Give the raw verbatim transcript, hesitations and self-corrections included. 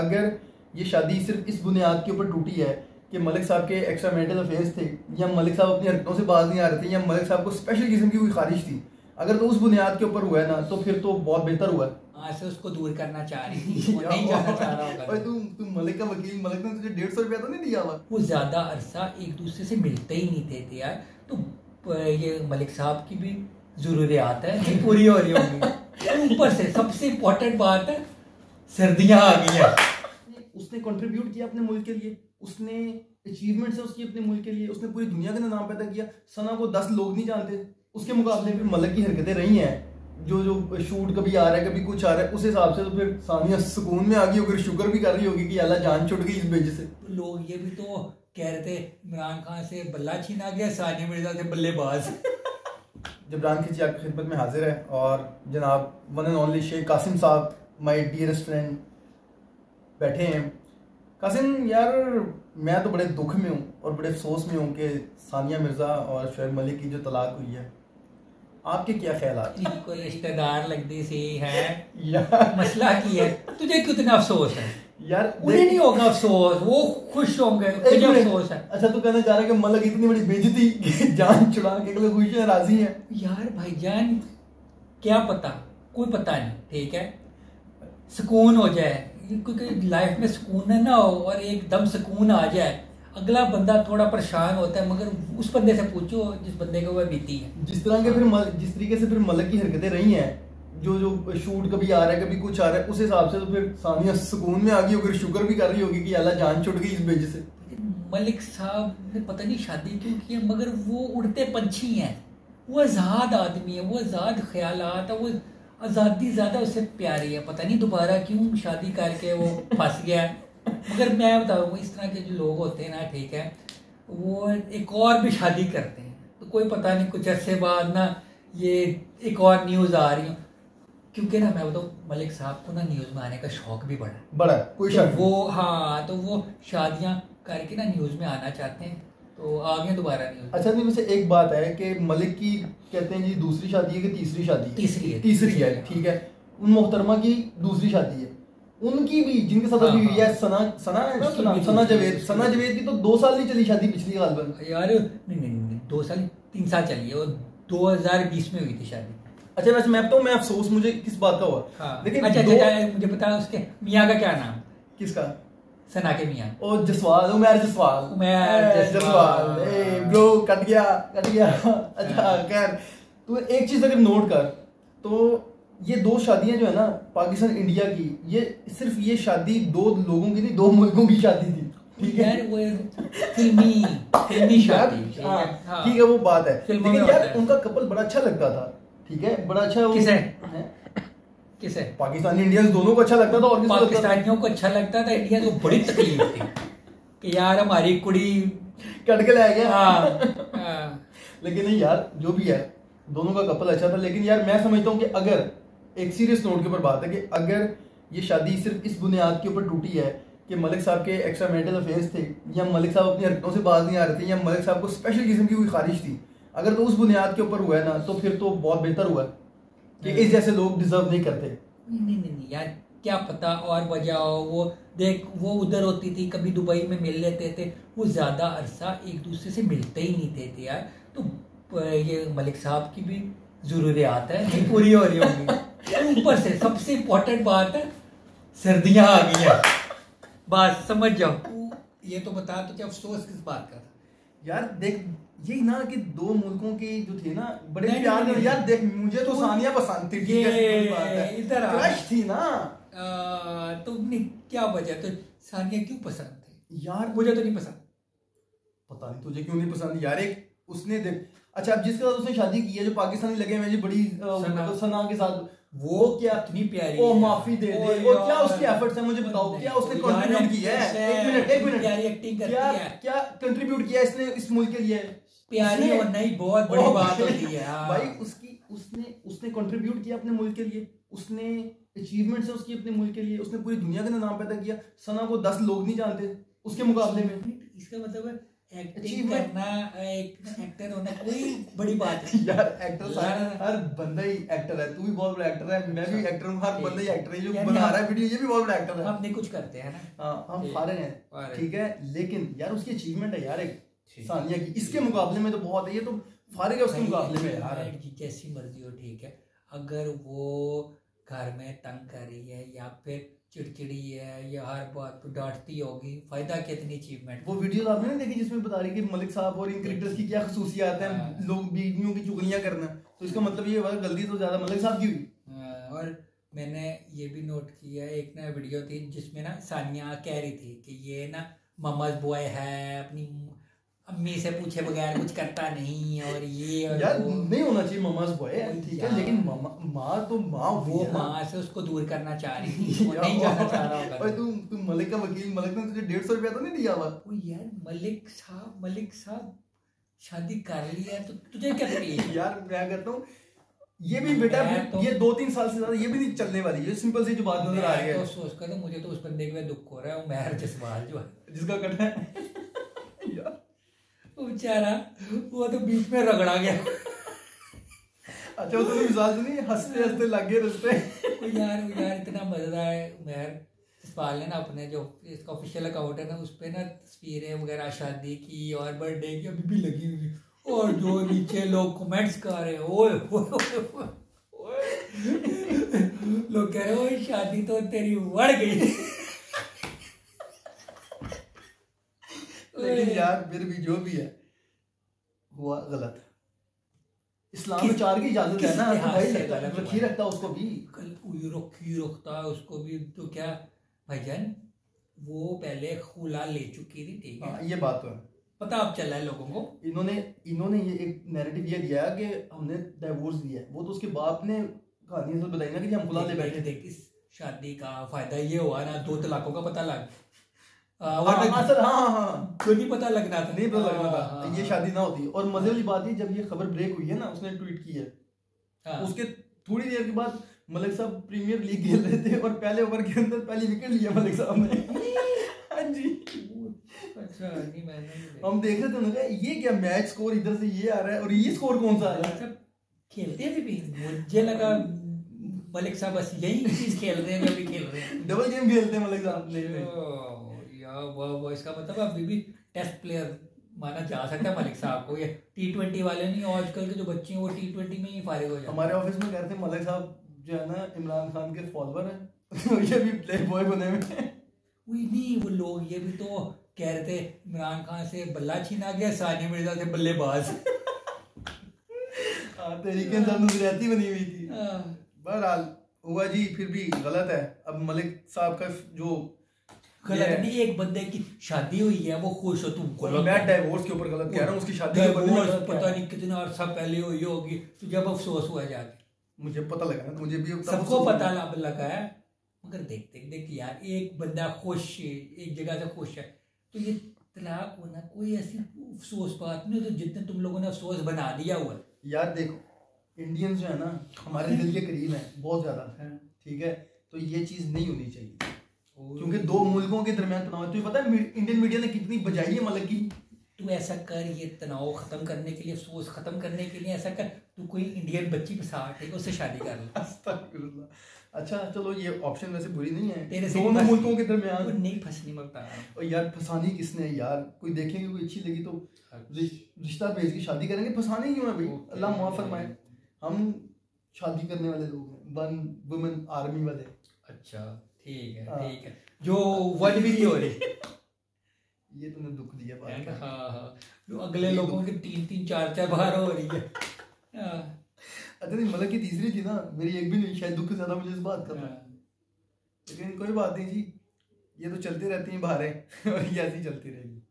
अगर ये शादी सिर्फ इस बुनियाद के ऊपर टूटी है कि मलिक साहब के एक्स्ट्रा मैरिटल अफेयर्स थे, या मलिक साहब अपनी हरकतों से बाज नहीं आ रहे थे, या मलिक साहब को स्पेशल किस्म की कोई खारिश थी, अगर तो उस बुनियाद के ऊपर हुआ है ना, तो फिर तो बहुत बेहतर हुआ है। हाँ, से उसको दूर करना चाह रही थी, वो नहीं जाना चाह रहा होगा। भाई तुम तुम मलिक का वकील, मलिक ने तुझे डेढ़ सौ रुपया तो नहीं दिया हुआ? वो ज्यादा अरसा एक दूसरे से मिलते ही नहीं थे, थे यार। तो ये मलिक साहब की भी जरूरियात है नहीं पूरी हो रही होंगी। ऊपर से सबसे इम्पोर्टेंट बात है, सर्दियां आ गई है। उसने कंट्रीब्यूट किया अपने मुल्क के लिए, उसने अचीवमेंट है उसकी अपने मुल्क के लिए, उसने पूरी दुनिया का नाम पैदा किया। सना को दस लोग नहीं जानते, उसके मुकाबले फिर मलिक की हरकतें रही हैं, जो जो शूट कभी आ रहा है कभी कुछ आ रहा है, उस हिसाब से तो फिर सानिया सुकून में आ गई होगी, शुक्र भी कर रही होगी कि अल्लाह जान छुट गई इस बेज से। लोग ये भी तो कह रहे थे इमरान खान से बल्ला छीना गया, सानिया मिर्जा से बल्लेबाज। जबरान खिची आपकी खिदमत में हाजिर है, और जनाब one and only Shaikh Kasim साहब, माय डियरेस्ट फ्रेंड, बैठे हैं। कासिम यार, मैं तो बड़े दुख में हूँ और बड़े अफसोस में हूँ कि सानिया मिर्जा और शोएब मलिक की जो तलाक हुई है, आपके क्या ख्यालात? कोई रिश्तेदार लगती सी है यार, मसला की है, तुझे कितना अफसोस है यार? उन्हें नहीं होगा अफसोस, वो खुश होंगे, तुझे अफसोस है। अच्छा, तू कहना चाह रहा है कि मलिक इतनी बड़ी बेइज्जती कि जान छुड़ा के अगले खुश हैं, राजी हैं? यार भाईजान, क्या पता, कोई पता नहीं, ठीक है, सुकून हो जाए, क्योंकि लाइफ में सुकून है ना, और एकदम सुकून आ जाए, अगला बंदा थोड़ा परेशान होता है, मगर उस बंदे से पूछो जिस बंदे को वह बीती है। जिस तरह के फिर जिस तरीके से फिर मलिक की हरकतें रही हैं, जो जो शूट कभी आ रहा है कभी कुछ आ रहा है, उस हिसाब से तो फिर सानिया सुकून में आ गई होगी, शुक्र भी कर रही होगी कि अल्लाह जान छुट गई इस बेज से। मलिक साहब ने पता नहीं शादी क्यों की है, मगर वो उड़ते पंछी हैं, वो आज़ाद आदमी है, वो आज़ाद ख्यालात है, वो आज़ादी ज़्यादा उससे प्यारी है। पता नहीं दोबारा क्यों शादी करके वो फंस गया है। मगर मैं बताऊँ, इस तरह के जो लोग होते हैं ना, ठीक है, वो एक और भी शादी करते हैं, तो कोई पता नहीं कुछ अरसे बाद ना ये एक और न्यूज़ आ रही हो, क्योंकि ना मैं बताऊँ, मलिक साहब को ना न्यूज़ में आने का शौक भी बड़ा है, बड़ा कोई शक वो, हाँ, तो वो शादियाँ करके ना न्यूज़ में आना चाहते हैं, तो आ गए दोबारा न्यूज़। अच्छा, नहीं, वैसे एक बात है कि मलिक की कहते हैं जी दूसरी शादी है कि तीसरी शादी है? तीसरी है, तीसरी है, ठीक है। उन मोहतरमा की दूसरी शादी है, उनकी भी जिनके साथ अभी हुई है, सना सना सना सना जवेद सना जवेद की तो दो साल नहीं चली शादी पिछली गालबन यार। नहीं नहीं नहीं, दो साल तीन साल चली है, वो दो हजार बीस में हुई थी शादी। अच्छा, वैसे मैं बताऊँ, मैं अफसोस मुझे किस बात का हुआ? हाँ। लेकिन अच्छा दो... अच्छा, मुझे बता उसके मियाँ का क्या नाम? किसका? सना के मियाँ। ओ जसवाल, उमर जसवाल, उमर जसवाल। ए ब्रो, कट गया कट गया। अच्छा खैर, तो एक चीज अगर नोट कर, तो ये दो शादियां जो है ना पाकिस्तान इंडिया की, ये सिर्फ ये शादी दो लोगों की नहीं, दो मुल्कों की शादी थी, ठीक है यार, वो फिल्मी फिल्मी शादी, ठीक है, वो बात है। लेकिन यार उनका कपल बड़ा अच्छा लगता था, ठीक है, बड़ा अच्छा। किसे किसे? पाकिस्तानी इंडियंस दोनों को अच्छा लगता था, और पाकिस्तानियों को अच्छा लगता था, इंडिया को बड़ी तकलीफ थी कि यार हमारी कुड़ी कट के ले गया। हाँ। लेकिन नहीं यार, जो भी है, दोनों का कपल अच्छा था। लेकिन यार मैं समझता हूँ कि अगर एक सीरियस नोट के ऊपर बात है कि अगर ये शादी सिर्फ इस बुनियाद के ऊपर टूटी है कि मलिक साहब के एक्स्ट्रा मैरिटल अफेयर्स थे, या मलिक साहब अपनी हरकतों से बाज नहीं आ रहे थे, या मलिक साहब को स्पेशल किस्म की कोई खारिश थी, अगर तो उस बुनियाद के ऊपर हुआ है ना, तो फिर तो बहुत बेहतर हुआ कि इस जैसे लोग डिजर्व नहीं करते। नहीं नहीं नहीं यार, क्या पता और वजह हो। वो देख, वो उधर होती थी, कभी दुबई में मिल लेते थे, वो ज्यादा अरसा एक दूसरे से मिलते ही नहीं थे, थे यार। तो ये मलिक साहब की भी जरूरियात है नहीं पूरी हो रही होंगी। ऊपर से सबसे इम्पोर्टेंट बात है, सर्दियां आ गई है, बात समझ जाओ। ये तो बता, तुझे अफसोस किस बात का था? यार देख, यही ना कि दो मुल्कों की जो थी ना, बड़े प्यार में। यार देख, मुझे तो सानिया पसंद थी, ठीक है, इधर क्रश थी ना। तुमने क्या वजह, तो सानिया क्यों पसंद थी? यार मुझे तो नहीं पसंद। पता नहीं तुझे क्यों नहीं पसंद यार। एक उसने देख, अच्छा, अब जिसके साथ उसने शादी की है, जो पाकिस्तानी लगे हुए, बड़ी सना, सना के साथ, वो क्या इतनी प्यारी, ओ माफी दे दे, और क्या उसके एफर्ट्स हैं, मुझे बताओ, क्या उसने कंट्रीब्यूट किया है? एक मिनट एक मिनट, प्यारी एक्टिंग करती क्या है, क्या कंट्रीब्यूट किया इसने इस मुल्क के लिए? प्यारी और नहीं, बहुत बड़ी बात होती है भाई। उसकी उसने उसने कंट्रीब्यूट किया अपने मुल्क के लिए, उसने अचीवमेंट्स है उसकी अपने मुल्क के लिए, उसने पूरी दुनिया का नाम पैदा किया। सना को दस लोग नहीं जानते उसके मुकाबले में। इसका मतलब है एक्टिंग करना, एक एक्टर होना कोई बड़ी बात है यार। एक्टर सारा हर बंदा ही एक्टर है, तू भी बहुत बड़ा एक्टर है, मैं भी एक्टर हूँ, हर बंदा ही एक्टर है, जो बना रहा है वीडियो ये भी बहुत बड़ा एक्टर है। हम नहीं कुछ करते हैं ना, हाँ हम फारिग हैं, ठीक है, लेकिन यार उसकी अचीवमेंट है यार एक सानिया की, इसके मुकाबले में तो बहुत है, ये तो फारिग है उसके मुकाबले में यार। जैसी मर्जी हो, ठीक है, अगर वो घर में तंग कर रही है या फिर चिड़चिड़ी है या हर बात पर डांटती होगी, फायदा कितनी अचीवमेंट। वो वीडियो आपने नहीं देखी जिसमें बता रही कि मलिक साहब और इन क्रिकेटर्स की क्या खसूसियात हैं, लोग बीवियों की चुगलियां करना, तो इसका मतलब ये हुआ गलती तो ज्यादा मलिक साहब की हुई। और मैंने ये भी नोट किया, एक ना वीडियो थी जिसमें ना सानिया कह रही थी कि ये ना ममाज बॉय है, अपनी अम्मी से पूछे बगैर कुछ करता नहीं, और ये और यार नहीं होना चाहिए ममाज बॉय, ठीक है, लेकिन माँ तो माँ, वो माँ से उसको दूर करना चाह रही थी, वो नहीं जाना चाह रहा होगा। तू तू मलिक का वकील, मलिक ने तुझे डेढ़ सौ रुपया तो नहीं दिया हुआ? वो यार मलिक साहब, मलिक साहब शादी कर ली है तो तुझे क्या तकलीफ? यार मैं कहता हूँ ये भी बेटा तो, ये दो तीन साल से ज्यादा ये भी नहीं चलने वाली, ये सिंपल सी जो बात नजर आ रही है। तो सोच कर तो मुझे तो उस बंदे के दुख हो रहा है, वो महर जसवाल जो है जिसका कटना है यार, बेचारा वो तो बीच में रगड़ा गया। अच्छा वो तो मिसाल तो नहीं, हंसते हंसते लग गए रस्ते। यार यार इतना मजेदार है, महर जसपाल ने ना अपने जो इसका ऑफिशियल अकाउंट है ना, उस पे ना तस्वीरें वगैरह शादी की और बर्थडे की अभी भी लगी हुई, और जो नीचे लोग कमेंट्स कर रहे हैं, ओए ओए लोग कह रहे हो शादी तो तेरी बढ़ गई। लेकिन यार फिर भी जो भी है हुआ गलत। इस्लाम में चार की इजाजत है ना, तो भाई रखी रखता उसको भी, रखी रखता है उसको भी, तो क्या भाईजान वो पहले खुला ले चुकी थी, ठीक है, ये बात तो है, पता अब चला है लोगों को। इन्होंने इन्होंने ये एक नैरेटिव ये दिया कि हमने डाइवोर्स दिया है, वो तो उसके बाप ने कहानी से बताई ना कि हम खुला ले बैठे थे। इस शादी का फायदा ये हुआ ना, दो तलाकों का पता लग हाँ हाँ हाँ तो नहीं पता लगना था, नहीं पता लगना था, ये शादी ना होती। और मजे वाली बात है, जब ये खबर ब्रेक हुई है ना, उसने ट्वीट की है, उसके थोड़ी देर के बाद मलिक साहब प्रीमियर लीग खेल रहे थे और पहले ओवर के अंदर पहली विकेट लिया मलिक साहब ने। हाँ जी, अच्छा नहीं मैंने हम देख रहे थे, उन्होंने ये क्या मैच स्कोर इधर से ये आ रहा है और ये स्कोर कौन सा आ रहा है। खेलते हैं भी, मुझे लगा मलिक साहब बस यही चीज खेल रहे हैं, अभी खेल रहे हैं, डबल गेम खेलते हैं मलिक साहब। नहीं नहीं यार वो वो इसका मतलब अभी भी टेस्ट प्लेयर माना जा सकता है मलिक साहब को, ये टी ट्वेंटी वाले नहीं, आजकल के जो बच्चे हैं वो टी ट्वेंटी में ही फारिग हो जाते हैं। हमारे ऑफिस में कहते हैं मलिक साहब जो है ना इमरान खान के फॉलोअर हैं, ये भी प्ले बॉय बने हुए हैं। वही नहीं, वो लोग ये भी तो कह रहे थे इमरान खान से बल्ला छीना गया, सानिया मिर्जा से बल्लेबाज। तरीके से नजरियाती बनी हुई थी। बहरहाल हुआ जी, फिर भी गलत है। अब मलिक साहब का जो गलत नहीं, एक बंदे की शादी हुई है वो खुश हो, तुम गलत, मैं डाइवोर्स के ऊपर गलत कह रहा हूँ, उसकी शादी के ऊपर पता नहीं कितना अर्सा पहले हुई होगी, तो जब अफसोस हुआ जाके, मुझे पता लगा ना, मुझे भी सबको पता लगा है, मगर देख देख देख यार एक बंदा खुश है, एक जगह से खुश है, तो ये तलाक होना कोई ऐसी अफसोस बात नहीं, तो जितने तुम लोगों ने अफसोस बना दिया हुआ। यार देखो इंडियंस जो है ना हमारे दिल के करीब है बहुत ज्यादा, ठीक है, तो ये चीज नहीं होनी चाहिए, क्योंकि दो मुल्कों के दरमियान तनाव, तुझे पता है इंडियन मीडिया ने कितनी बजाई है मलिक की। तू ऐसा कर, ये तनाव खत्म करने के लिए, अफसोस खत्म करने के लिए ऐसा कर, तू कोई इंडियन बच्ची के साथ है उससे शादी कर ले। अस्तगफिरुल्लाह। अच्छा चलो ये ऑप्शन वैसे बुरी नहीं है, तेरे दोनों मुल्कों के दरमियान नहीं फंसनी मत। और यार फंसानी किसने यार, कोई देखेंगे कोई अच्छी लगी तो रिश्ता भेज के शादी करेंगे, फंसाने क्यों है भाई, अल्लाह माफ फरमाए। हम शादी करने वाले लोग हैं, वन वुमेन आर्मी वाले। अच्छा ठीक है ठीक है, जो वन भी नहीं हो रही। ये तूने दुख दिया बात। हाँ हाँ, जो अगले लोगों की तीन तीन चार चार बार हो रही है। अच्छा नहीं, मलिक की तीसरी थी ना, मेरी एक भी नहीं, शायद दुख ज्यादा मुझे इस बात का, लेकिन कोई बात नहीं जी, ये तो चलती रहती हैं बाहरें और ये ऐसी चलती रहेगी।